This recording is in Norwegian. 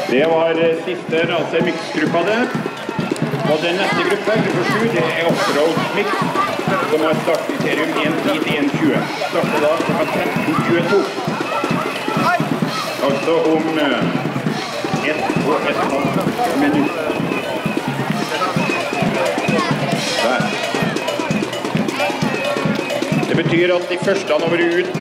Det var siste rase mix-gruppa det. Og den neste gruppe, gruppe 7, det er offroad mix, som har startkriterium 1.10-1.20. Starter da klokka 13.22. Altså om 1,5 minutter. Der. Det betyr at de første han har vært ut